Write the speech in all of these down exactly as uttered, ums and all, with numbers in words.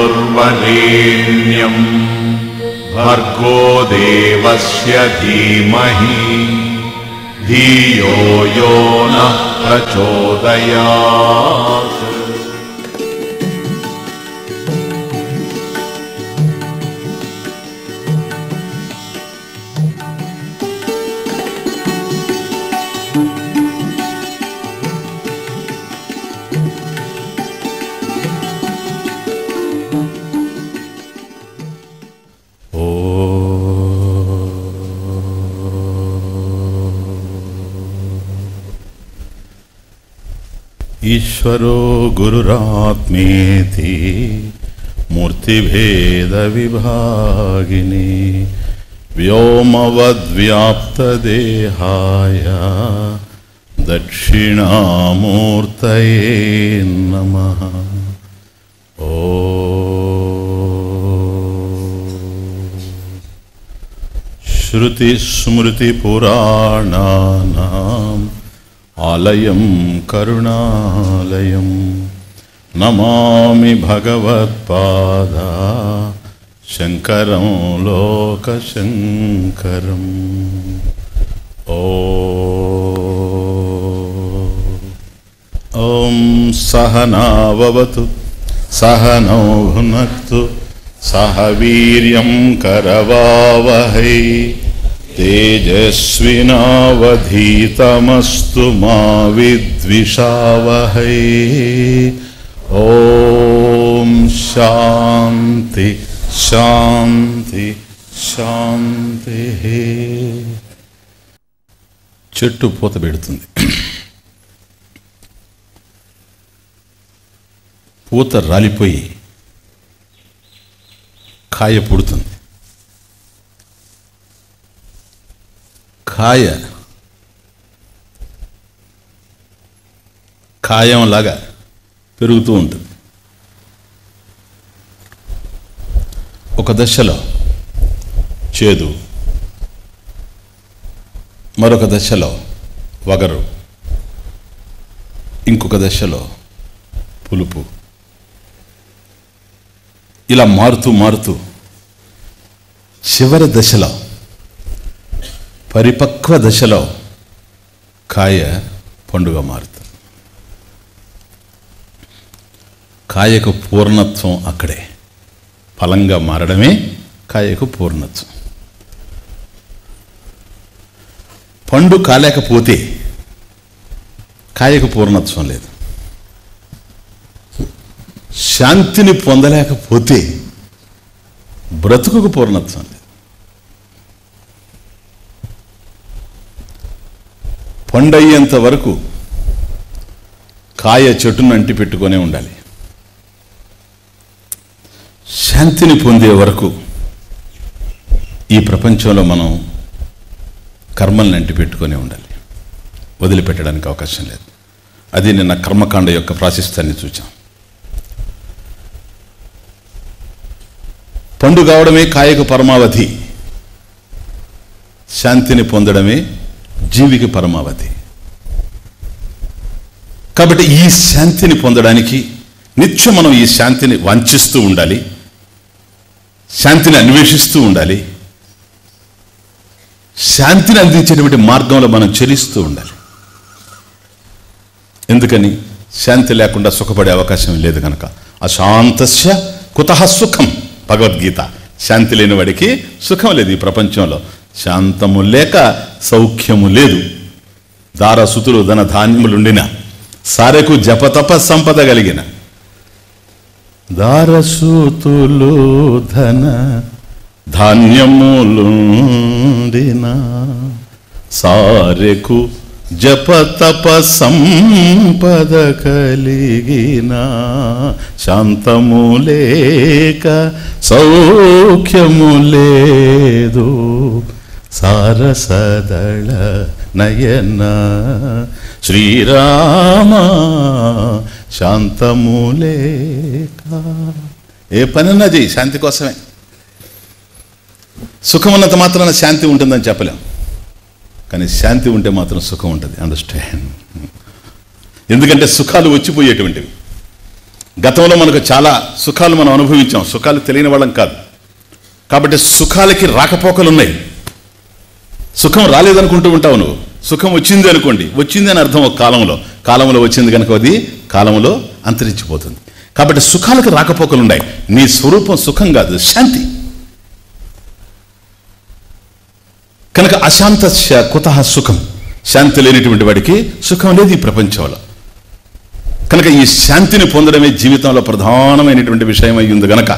भर्गोर्वरेण्यं भर्गो देवस्य धीमहि धियो यो नः प्रचोदयात्। ईश्वरो गुरुरात्मेति मूर्तिभेद विभागिनी व्योमवद्व्याप्तदेहाय दक्षिणामूर्तये नमः। ओ श्रुतिस्मृतिपुराणानाम् आलयं करुणालयं नमामि भगवत्पादा शंकरं लोकशंकरम्। ॐ सहनाववतु सहनौ भुनक्तु सह वीर्यं करवावहै तेजस्विनावधीतमस्तु मा विद्विषावहै। ओम शांति शांति शांति। చెట్టు పూత పెడుతుంది. పూత రాలిపోయి కాయ పుడుతుంది. కాయ కాయంలాగా పెరుగుతూ ఉంటుంది. ఒక దశలో చేదు, మరొక దశలో వగరు, ఇంకొక దశలో పులుపు, ఇలా మారుతూ మారుతూ చివరి దశలో పరిపక్వ దశలో కాయ పండుగ మారుతుంది. కాయకు పూర్ణత్వం అక్కడే. ఫలంగా మారడమే కాయకు పూర్ణత్వం. పండు కాలేకపోతే కాయకు పూర్ణత్వం లేదు. శాంతిని పొందలేకపోతే బ్రతుకుకు పూర్ణత్వం లేదు. పండయ్యేంత వరకు కాయ చెట్టును అంటి పెట్టుకొనే ఉండాలి. శాంతిని పొందే వరకు ఈ ప్రపంచంలో మనం కర్మల్ని అంటి పెట్టుకొనే ఉండాలి. వదిలిపెట్టడానికి అవకాశం లేదు. అది నిన్న కర్మకాండ యొక్క ప్రాశస్త్యాన్ని చూచాం. పండు కావడమే కాయకు పరమావధి, శాంతిని పొందడమే జీవికి పరమావధి. కాబట్టి ఈ శాంతిని పొందడానికి నిత్యం మనం ఈ శాంతిని వాంఛిస్తూ ఉండాలి, శాంతిని అన్వేషిస్తూ ఉండాలి, శాంతిని అందించేటువంటి మార్గంలో మనం చరిస్తూ ఉండాలి. ఎందుకని? శాంతి లేకుండా సుఖపడే అవకాశం లేదు కనుక. అశాంతస్య కుతః సుఖం, భగవద్గీత. శాంతి లేని వాడికి సుఖం లేదు. ఈ ప్రపంచంలో శాంతము లేక సౌఖ్యము లేదు. దారసుతులు ధన ధాన్యములుండిన సారెకు జపతప సంపద కలిగిన దారసుతులు ధన ధాన్యములుండిన సారెకు జపతప సంపద కలిగిన శాంతము లేక సౌఖ్యము లేదు. సారసదళ నయన శ్రీరామ శాంతము లేక. ఏ పనన్నా చెయ్యి శాంతి కోసమే. సుఖం ఉన్నంత మాత్రాన శాంతి ఉంటుందని చెప్పలేం, కానీ శాంతి ఉంటే మాత్రం సుఖం ఉంటుంది. అండర్స్టాండ్? ఎందుకంటే సుఖాలు వచ్చిపోయేటువంటివి. గతంలో మనకు చాలా సుఖాలు మనం అనుభవించాం, సుఖాలు తెలియని వాళ్ళం కాదు. కాబట్టి సుఖాలకి రాకపోకలు ఉన్నాయి. సుఖం రాలేదనుకుంటూ ఉంటావు నువ్వు, సుఖం వచ్చింది అనుకోండి, వచ్చింది అని అర్థం ఒక కాలంలో, కాలంలో వచ్చింది కనుక అది కాలంలో అంతరించిపోతుంది. కాబట్టి సుఖాలకు రాకపోకలు ఉన్నాయి. నీ స్వరూపం సుఖం కాదు, శాంతి. కనుక అశాంతస్య కుతః సుఖం, శాంతి లేనిటువంటి వాడికి సుఖం లేదు ఈ ప్రపంచంలో. కనుక ఈ శాంతిని పొందడమే జీవితంలో ప్రధానమైనటువంటి విషయం అయి ఉంది. గనక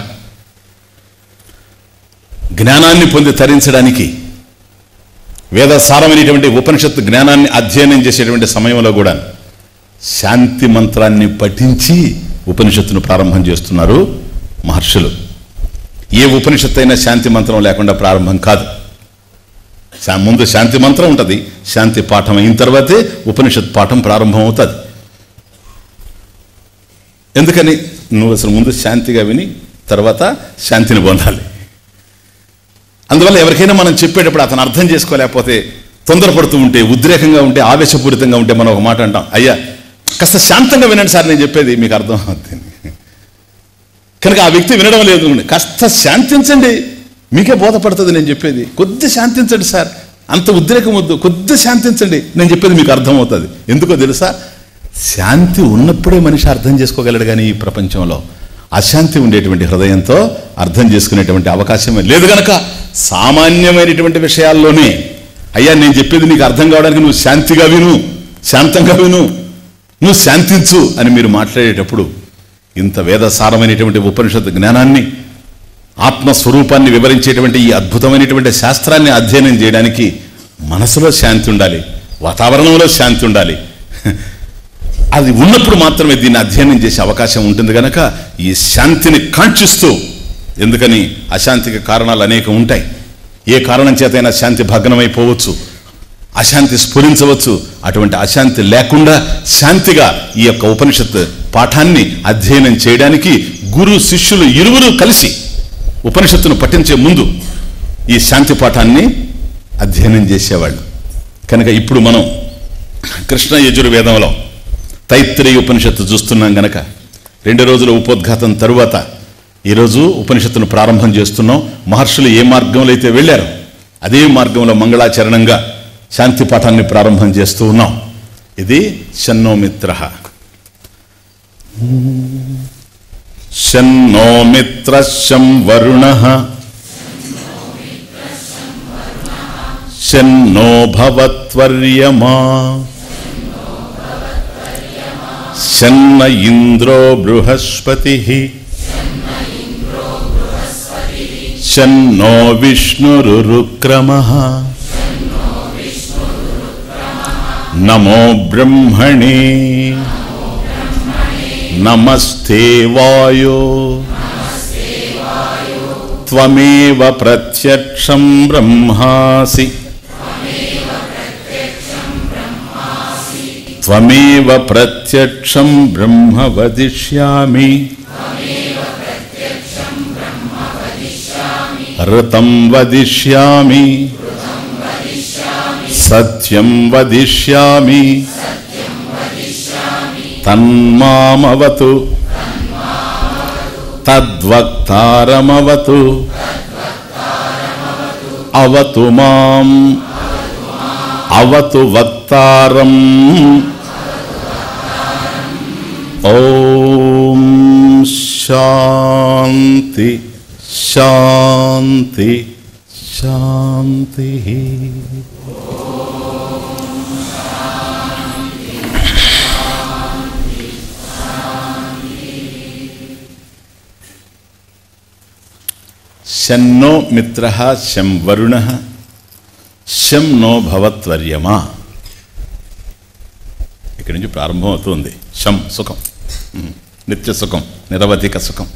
జ్ఞానాన్ని పొంది తరించడానికి వేదసారమైనటువంటి ఉపనిషత్తు జ్ఞానాన్ని అధ్యయనం చేసేటువంటి సమయంలో కూడా శాంతి మంత్రాన్ని పఠించి ఉపనిషత్తును ప్రారంభం చేస్తున్నారు మహర్షులు. ఏ ఉపనిషత్తు అయినా శాంతి మంత్రం లేకుండా ప్రారంభం కాదు. ముందు శాంతి మంత్రం ఉంటుంది, శాంతి పాఠం అయిన తర్వాతే ఉపనిషత్ పాఠం ప్రారంభం అవుతుంది. ఎందుకని? నువ్వు అసలు ముందు శాంతిగా విని తర్వాత శాంతిని పొందాలి. అందువల్ల ఎవరికైనా మనం చెప్పేటప్పుడు అతను అర్థం చేసుకోలేకపోతే, తొందరపడుతూ ఉంటే, ఉద్రేకంగా ఉంటే, ఆవేశపూరితంగా ఉంటే మనం ఒక మాట అంటాం, అయ్యా కాస్త శాంతంగా వినండి సార్, నేను చెప్పేది మీకు అర్థం అవుతుంది. కనుక ఆ వ్యక్తి వినడం లేదు, కాస్త శాంతించండి, మీకే బోధపడుతుంది నేను చెప్పేది, కొద్ది శాంతించండి సార్, అంత ఉద్రేకం వద్దు, కొద్ది శాంతించండి, నేను చెప్పేది మీకు అర్థమవుతుంది. ఎందుకో తెలుసా? శాంతి ఉన్నప్పుడే మనిషి అర్థం చేసుకోగలడు. కానీ ఈ ప్రపంచంలో అశాంతి ఉండేటువంటి హృదయంతో అర్థం చేసుకునేటువంటి అవకాశమే లేదు. గనక సామాన్యమైనటువంటి విషయాల్లోనే అయ్యా నేను చెప్పేది నీకు అర్థం కావడానికి నువ్వు శాంతిగా విను, శాంతంగా విను, నువ్వు శాంతించు అని మీరు మాట్లాడేటప్పుడు ఇంత వేదసారమైనటువంటి ఉపనిషత్తు జ్ఞానాన్ని, ఆత్మస్వరూపాన్ని వివరించేటువంటి ఈ అద్భుతమైనటువంటి శాస్త్రాన్ని అధ్యయనం చేయడానికి మనసులో శాంతి ఉండాలి, వాతావరణంలో శాంతి ఉండాలి. అది ఉన్నప్పుడు మాత్రమే దీన్ని అధ్యయనం చేసే అవకాశం ఉంటుంది. కనుక ఈ శాంతిని కాంక్షిస్తూ, ఎందుకని అశాంతికి కారణాలు అనేకం ఉంటాయి. ఏ కారణం చేతైనా శాంతి భగ్నమైపోవచ్చు, అశాంతి స్ఫురించవచ్చు. అటువంటి అశాంతి లేకుండా శాంతిగా ఈ యొక్క ఉపనిషత్ పాఠాన్ని అధ్యయనం చేయడానికి గురు శిష్యులు ఇరువురు కలిసి ఉపనిషత్తును పఠించే ముందు ఈ శాంతి పాఠాన్ని అధ్యయనం చేసేవాళ్ళు. కనుక ఇప్పుడు మనం కృష్ణ యజుర్వేదంలో తైత్రేయ ఉపనిషత్తు చూస్తున్నాం. గనక రెండు రోజుల ఉపోద్ఘాతం తరువాత ఈరోజు ఉపనిషత్తును ప్రారంభం చేస్తున్నాం. మహర్షులు ఏ మార్గంలో అయితే వెళ్ళారో అదే మార్గంలో మంగళాచరణంగా శాంతి పాఠాన్ని ప్రారంభం చేస్తూ ఉన్నాం. ఇది శన్నో మిత్రః, శన్నో మిత్రః శం వరుణః, శన్నో భవత్వర్యమా, శన్న ఇంద్రో బృహస్పతిః, శన్నో విష్ణురురుక్రమః, నమో బ్రహ్మణే, నమస్తే వాయో, త్వమేవ ప్రత్యక్షం బ్రహ్మాసి, త్వమేవ ప్రత్యక్షం బ్రహ్మ వదిష్యామి, ఋతం వదిష్యామి, సత్యం వదిష్యామి, తన్మామవతు, తద్వక్తారమవతు, అవతు మాం, అవతు వక్తారం. ఓం శాంతి శాంతి శాంతి. శన్నో మిత్రః శం వరుణః, శం నో భవత్వర్యమా. ఇక్కడి నుంచి ప్రారంభం అవుతుంది. శం సుఖం, నిత్య సుఖం, నిరవధిక సుఖం.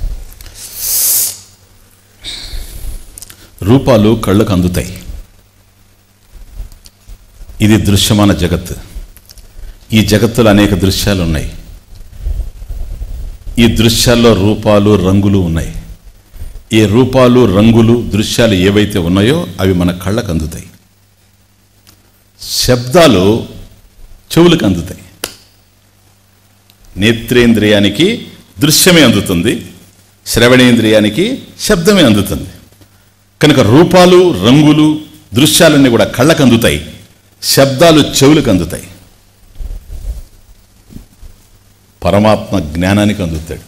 రూపాలు కళ్ళకు అందుతాయి. ఇది దృశ్యమాన జగత్తు. ఈ జగత్తులో అనేక దృశ్యాలు ఉన్నాయి. ఈ దృశ్యాల్లో రూపాలు రంగులు ఉన్నాయి. ఈ రూపాలు రంగులు దృశ్యాలు ఏవైతే ఉన్నాయో అవి మన కళ్ళకు అందుతాయి. శబ్దాలు చెవులకు అందుతాయి. నేత్రేంద్రియానికి దృశ్యమే అందుతుంది, శ్రవణేంద్రియానికి శబ్దమే అందుతుంది. కనుక రూపాలు, రంగులు, దృశ్యాలన్నీ కూడా కళ్ళకు అందుతాయి, శబ్దాలు చెవులకు అందుతాయి. పరమాత్మ జ్ఞానానికి అందుతాడు.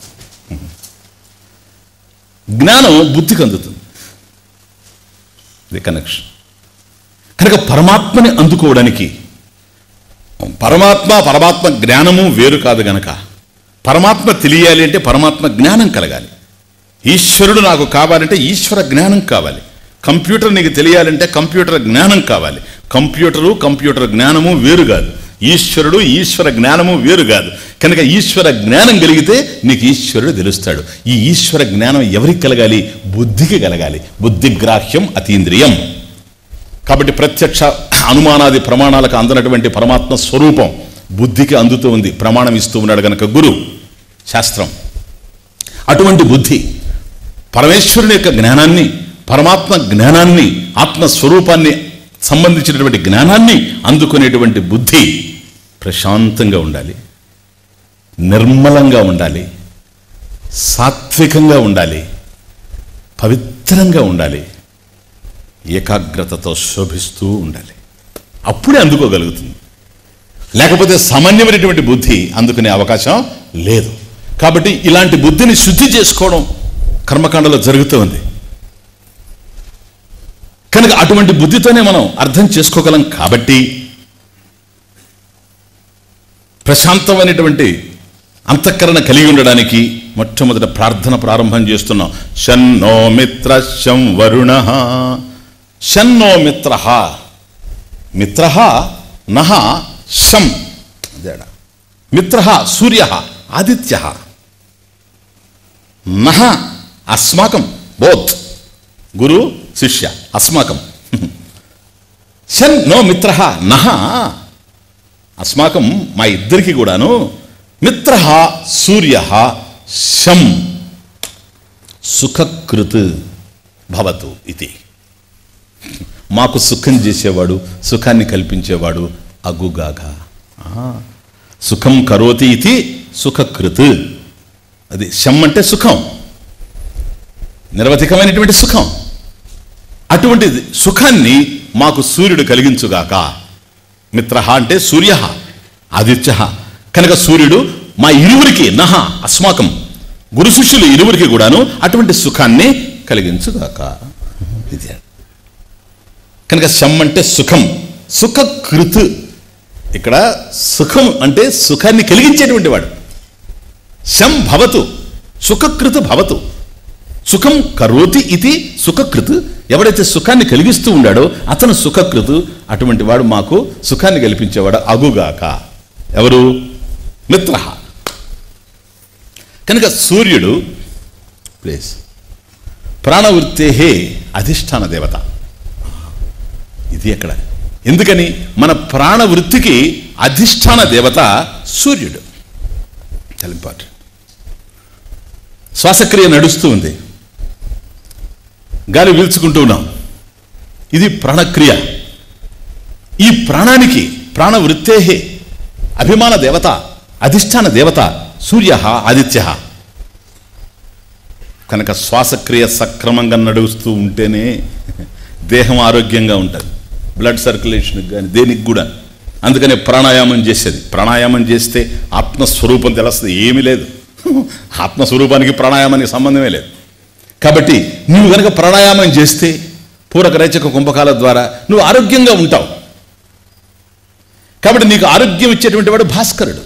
జ్ఞానం బుద్ధికి అందుతుంది. ఇది కనెక్షన్. కనుక పరమాత్మని అందుకోవడానికి పరమాత్మ పరమాత్మ జ్ఞానము వేరు కాదు గనక పరమాత్మ తెలియాలి అంటే పరమాత్మ జ్ఞానం కలగాలి. ఈశ్వరుడు నాకు కావాలంటే ఈశ్వర జ్ఞానం కావాలి. కంప్యూటర్ నీకు తెలియాలంటే కంప్యూటర్ జ్ఞానం కావాలి. కంప్యూటరు కంప్యూటర్ జ్ఞానము వేరు కాదు, ఈశ్వరుడు ఈశ్వర జ్ఞానము వేరు కాదు. కనుక ఈశ్వర జ్ఞానం కలిగితే నీకు ఈశ్వరుడు తెలుస్తాడు. ఈ ఈశ్వర జ్ఞానం ఎవరికి కలగాలి? బుద్ధికి కలగాలి. బుద్ధిగ్రాహ్యం అతీంద్రియం. కాబట్టి ప్రత్యక్ష అనుమానాది ప్రమాణాలకు అందనటువంటి పరమాత్మ స్వరూపం బుద్ధికి అందుతూ ఉంది. ప్రమాణం ఇస్తూ ఉన్నాడు కనుక గురు శాస్త్రం. అటువంటి బుద్ధి పరమేశ్వరుని యొక్క జ్ఞానాన్ని, పరమాత్మ జ్ఞానాన్ని, ఆత్మస్వరూపాన్ని సంబంధించినటువంటి జ్ఞానాన్ని అందుకునేటువంటి బుద్ధి ప్రశాంతంగా ఉండాలి, నిర్మలంగా ఉండాలి, సాత్వికంగా ఉండాలి, పవిత్రంగా ఉండాలి, ఏకాగ్రతతో శోభిస్తూ ఉండాలి. అప్పుడే అందుకోగలుగుతుంది. లేకపోతే సామాన్యమైనటువంటి బుద్ధి అందుకునే అవకాశం లేదు. కాబట్టి ఇలాంటి బుద్ధిని శుద్ధి చేసుకోవడం కర్మకాండలో జరుగుతూ ఉంది. కనుక అటువంటి బుద్ధితోనే మనం అర్థం చేసుకోగలం. కాబట్టి ప్రశాంతమైనటువంటి అంతఃకరణ కలిగి ఉండడానికి మొట్టమొదట ప్రార్థన ప్రారంభం చేస్తున్నాం. షన్నో మిత్ర శం వరుణ షన్నో మిత్ర మిత్ర నహ శం మిత్ర సూర్య ఆదిత్య నహ అస్మాకం బోత్ గురు శిష్య అస్మాకం షన్ నో మిత్ర నహ అస్మాకం మా ఇద్దరికి కూడాను మిత్ర సూర్య శం సుఖకృత్ భవతు ఇది. మాకు సుఖం చేసేవాడు, సుఖాన్ని కల్పించేవాడు అగుగాక. సుఖం కరోతి ఇది సుఖకృత్. అది శం అంటే సుఖం, నిరవధికమైనటువంటి సుఖం. అటువంటి సుఖాన్ని మాకు సూర్యుడు కలిగించుగాక. మిత్ర అంటే సూర్య ఆదిత్య. కనుక సూర్యుడు మా ఇరువురికి నహ అస్మాకం గురు శిష్యులు ఇరువురికి కూడాను అటువంటి సుఖాన్ని కలిగించుగాక. ఇది కనుక శం అంటే సుఖం, సుఖకృత్. ఇక్కడ సుఖం అంటే సుఖాన్ని కలిగించేటువంటి వాడు. శం భవతు సుఖకృత్ భవతు. సుఖం కరోతి ఇది సుఖకృత్. ఎవడైతే సుఖాన్ని కలిగిస్తూ ఉండాడో అతను సుఖకృత్. అటువంటి వాడు మాకు సుఖాన్ని కల్పించేవాడు అగుగాక. ఎవరు? మిత్ర. కనుక సూర్యుడు ప్లేస్ ప్రాణవృత్తే అధిష్టాన దేవత. ఇది ఎక్కడ? ఎందుకని? మన ప్రాణవృత్తికి అధిష్టాన దేవత సూర్యుడు. చాలా ఇంపార్టెంట్. శ్వాసక్రియ నడుస్తూ ఉంది, గాలి పీల్చుకుంటూ ఉన్నాం, ఇది ప్రాణక్రియ. ఈ ప్రాణానికి ప్రాణవృత్తే అభిమాన దేవత అధిష్టాన దేవత సూర్య ఆదిత్య. కనుక శ్వాసక్రియ సక్రమంగా నడుస్తూ ఉంటేనే దేహం ఆరోగ్యంగా ఉంటుంది, బ్లడ్ సర్క్యులేషన్కి కానీ దేనికి కూడా. అందుకనే ప్రాణాయామం చేసేది. ప్రాణాయామం చేస్తే ఆత్మస్వరూపం తెలుస్తుంది. ఏమీ లేదు, ఆత్మస్వరూపానికి ప్రాణాయామానికి సంబంధమే లేదు. కాబట్టి నువ్వు కనుక ప్రాణాయామం చేస్తే పూరక రేచక కుంభకాల ద్వారా నువ్వు ఆరోగ్యంగా ఉంటావు. కాబట్టి నీకు ఆరోగ్యం ఇచ్చేటువంటి వాడు భాస్కరుడు,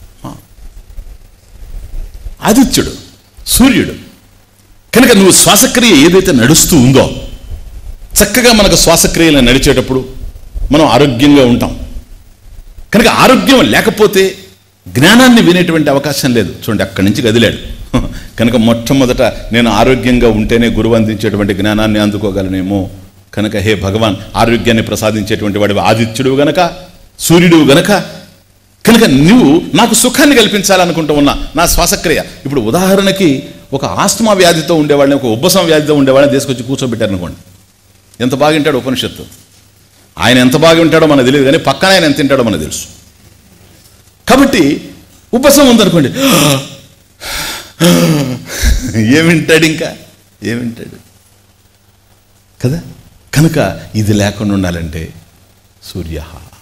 ఆదిత్యుడు, సూర్యుడు. కనుక నువ్వు శ్వాసక్రియ ఏదైతే నడుస్తూ ఉందో చక్కగా మనకు శ్వాసక్రియలు నడిచేటప్పుడు మనం ఆరోగ్యంగా ఉంటాం. కనుక ఆరోగ్యం లేకపోతే జ్ఞానాన్ని వినేటువంటి అవకాశం లేదు. చూడండి, అక్కడి నుంచి కదిలాడు. కనుక మొట్టమొదట నేను ఆరోగ్యంగా ఉంటేనే గురువు అందించేటువంటి జ్ఞానాన్ని అందుకోగలనేమో. కనుక హే భగవాన్, ఆరోగ్యాన్ని ప్రసాదించేటువంటి వాడు ఆదిత్యుడు గనక, సూర్యుడు గనక, కనుక నువ్వు నాకు సుఖాన్ని కల్పించాలనుకుంటూ ఉన్నా నా శ్వాసక్రియ. ఇప్పుడు ఉదాహరణకి ఒక ఆస్తమా వ్యాధితో ఉండేవాళ్ళని, ఒక ఉబ్బసం వ్యాధితో ఉండేవాళ్ళని తీసుకొచ్చి కూర్చోబెట్టారనుకోండి, ఎంత బాగా వింటాడు ఉపనిషత్తు. ఆయన ఎంత బాగా వింటాడో మనకు తెలియదు, కానీ పక్కన ఆయన ఎంత తింటాడో మనకు తెలుసు. కాబట్టి ఉబ్బసం ఉందనుకోండి, ఏమింటాడు, ఇంకా ఏమింటాడు కదా. కనుక ఇది లేకుండా ఉండాలంటే సూర్య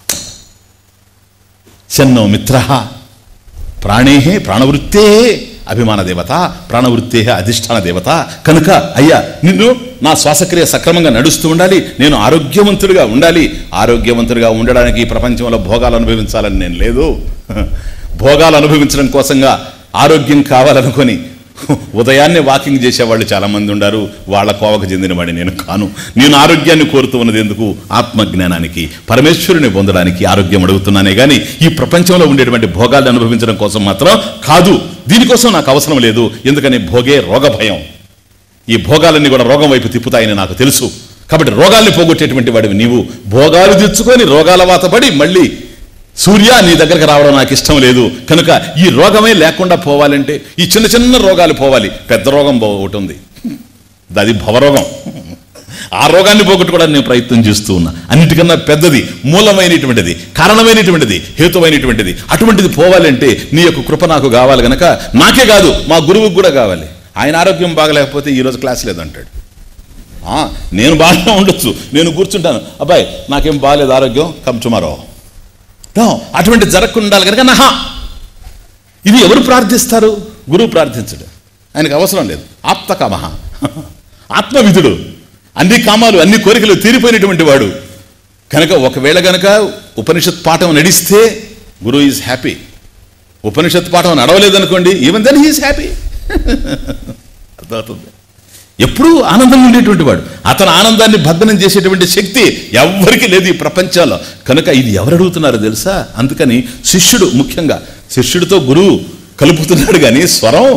చన్నో మిత్ర ప్రాణే ప్రాణవృత్తే అభిమాన దేవత, ప్రాణవృత్తే అధిష్టాన దేవత. కనుక అయ్యా నిన్ను నా శ్వాసక్రియ సక్రమంగా నడుస్తూ ఉండాలి, నేను ఆరోగ్యవంతుడిగా ఉండాలి. ఆరోగ్యవంతుడిగా ఉండడానికి ఈ ప్రపంచంలో భోగాలు అనుభవించాలని నేను లేదు. భోగాలు అనుభవించడం కోసంగా ఆరోగ్యం కావాలనుకొని ఉదయాన్నే వాకింగ్ చేసేవాళ్ళు చాలామంది ఉన్నారు. వాళ్ళ కోవకు చెందినవాడి నేను కాను. నేను ఆరోగ్యాన్ని కోరుతూ ఉన్నది ఎందుకు? ఆత్మజ్ఞానానికి, పరమేశ్వరుని పొందడానికి ఆరోగ్యం అడుగుతున్నానే కానీ ఈ ప్రపంచంలో ఉండేటువంటి భోగాలను అనుభవించడం కోసం మాత్రం కాదు. దీనికోసం నాకు అవసరం లేదు. ఎందుకని భోగే రోగ భయం. ఈ భోగాలన్నీ కూడా రోగం వైపు తిప్పుతాయని నాకు తెలుసు. కాబట్టి రోగాల్ని పోగొట్టేటువంటి వాడివి నీవు. భోగాలు తెచ్చుకొని రోగాల వాత పడి మళ్ళీ సూర్య నీ దగ్గరకు రావడం నాకు ఇష్టం లేదు. కనుక ఈ రోగమే లేకుండా పోవాలంటే ఈ చిన్న చిన్న రోగాలు పోవాలి. పెద్ద రోగం ఒకటి ఉంది, అది భవరోగం. ఆ రోగాన్ని పోగొట్టుకోవడానికి నేను ప్రయత్నం చేస్తూ ఉన్నా. అన్నిటికన్నా పెద్దది, మూలమైనటువంటిది, కారణమైనటువంటిది, హేతువైనటువంటిది. అటువంటిది పోవాలంటే నీ యొక్క కృప నాకు కావాలి. కనుక నాకే కాదు మా గురువుకు కూడా కావాలి. ఆయన ఆరోగ్యం బాగలేకపోతే ఈరోజు క్లాస్ లేదంటాడు. నేను బాగానే ఉండొచ్చు, నేను కూర్చుంటాను, అబ్బాయి నాకేం బాగాలేదు ఆరోగ్యం, కమ్ టుమారో. అటువంటి జరగకుండా ఉండాలి కనుక నహా. ఇది ఎవరు ప్రార్థిస్తారు? గురువు ప్రార్థించడు, ఆయనకు అవసరం లేదు. ఆప్తకామహ, ఆత్మవిధుడు, అన్ని కామాలు అన్ని కోరికలు తీరిపోయినటువంటి వాడు. కనుక ఒకవేళ గనక ఉపనిషత్ పాఠం నడిస్తే గురువు ఈజ్ హ్యాపీ. ఉపనిషత్ పాఠం నడవలేదనుకోండి, even then he is happy. అర్థమవుతుంది. ఎప్పుడూ ఆనందంగా ఉండేటువంటి వాడు. అతని ఆనందాన్ని భగ్నం చేసేటువంటి శక్తి ఎవరికి లేదు ఈ ప్రపంచంలో. కనుక ఇది ఎవరు అడుగుతున్నారో తెలుసా? అందుకని శిష్యుడు, ముఖ్యంగా శిష్యుడితో గురువు కలుపుతున్నాడు కానీ స్వరం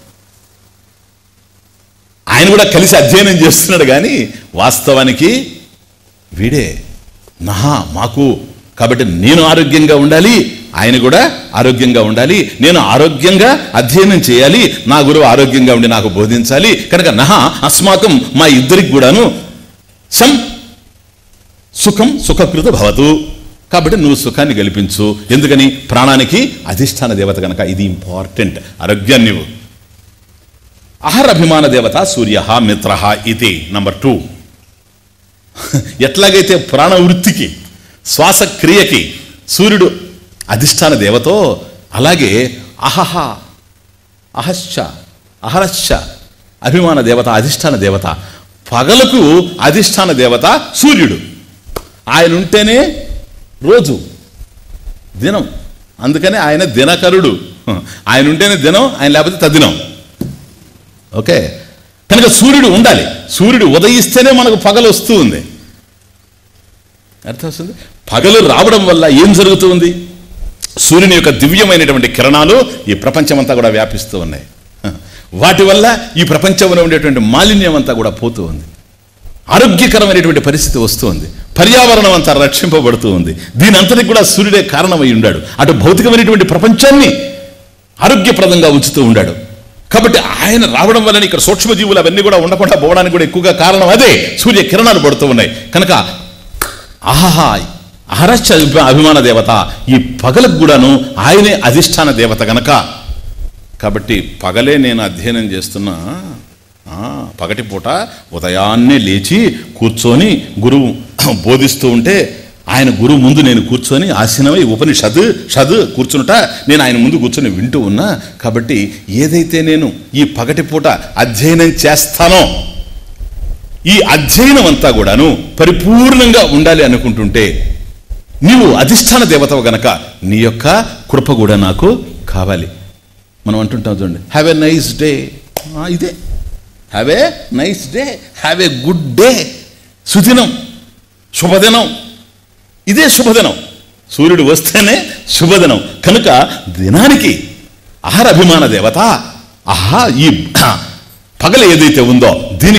ఆయన కూడా కలిసి అధ్యయనం చేస్తున్నాడు కానీ వాస్తవానికి వీడే నహా మాకు. కాబట్టి నేను ఆరోగ్యంగా ఉండాలి, ఆయన కూడా ఆరోగ్యంగా ఉండాలి. నేను ఆరోగ్యంగా అధ్యయనం చేయాలి, నా గురువు ఆరోగ్యంగా ఉండి నాకు బోధించాలి. కనుక నహ అస్మాకం, మా ఇద్దరికి కూడాను సం సుఖం సుఖకృత భవతు. కాబట్టి నువ్వు సుఖాన్ని గెలిపించు. ఎందుకని? ప్రాణానికి అధిష్టాన దేవత కనుక ఇది ఇంపార్టెంట్. ఆరోగ్యాన్ని నువ్వు. అహరభిమాన దేవత సూర్య మిత్ర ఇది నంబర్ టూ. ఎట్లాగైతే ప్రాణవృత్తికి శ్వాసక్రియకి సూర్యుడు అధిష్టాన దేవతో, అలాగే అహహ అహశ్చ అహరశ్చ అభిమాన దేవత అధిష్టాన దేవత. పగలకు అధిష్టాన దేవత సూర్యుడు. ఆయన ఉంటేనే రోజు, దినం. అందుకనే ఆయన దినకరుడు. ఆయన ఉంటేనే దినం, ఆయన లేకపోతే తద్దినం. ఓకే. కనుక సూర్యుడు ఉండాలి. సూర్యుడు ఉదయిస్తేనే మనకు పగలు వస్తూ ఉంది. అర్థం వస్తుంది. పగలు రావడం వల్ల ఏం జరుగుతుంది? సూర్యుని యొక్క దివ్యమైనటువంటి కిరణాలు ఈ ప్రపంచమంతా కూడా వ్యాపిస్తూ ఉన్నాయి. వాటి వల్ల ఈ ప్రపంచంలో ఉండేటువంటి మాలిన్యం అంతా కూడా పోతూ ఉంది. ఆరోగ్యకరమైనటువంటి పరిస్థితి వస్తూ ఉంది. పర్యావరణం అంతా రక్షింపబడుతూ ఉంది. దీని అంతటికి కూడా సూర్యుడే కారణమై ఉన్నాడు. అటు భౌతికమైనటువంటి ప్రపంచాన్ని ఆరోగ్యప్రదంగా ఉంచుతూ ఉన్నాడు. కాబట్టి ఆయన రావడం వల్ల ఇక్కడ సూక్ష్మజీవులు అవన్నీ కూడా ఉండకుండా పోవడానికి కూడా ఎక్కువగా కారణం అదే. సూర్య కిరణాలు పడుతూ ఉన్నాయి. కనుక ఆహా అహరశ్చ అభిమాన దేవత. ఈ పగలకు కూడాను ఆయనే అధిష్టాన దేవత గనక. కాబట్టి పగలే నేను అధ్యయనం చేస్తున్నా. పగటి పూట ఉదయాన్నే లేచి కూర్చొని గురువు బోధిస్తూ ఉంటే ఆయన గురువు ముందు నేను కూర్చొని ఆసీనమై ఉపనిషద్ షద్ కూర్చునుట నేను ఆయన ముందు కూర్చొని వింటూ ఉన్నా. కాబట్టి ఏదైతే నేను ఈ పగటి పూట అధ్యయనం చేస్తానో ఈ అధ్యయనం అంతా కూడాను పరిపూర్ణంగా ఉండాలి అనుకుంటుంటే నీవు అధిష్టాన దేవతవు గనక నీ యొక్క కృప కూడా నాకు కావాలి. మనం అంటుంటాం చూడండి, హ్యావ్ ఎ నైస్ డే. ఇదే have a nice day, have a good day. సుదినం, శుభదినం. ఇదే శుభదినం. సూర్యుడు వస్తేనే శుభదినం. కనుక దినానికి అహర అభిమాన దేవత. ఆహా ఈ పగల ఏదైతే ఉందో దీనికి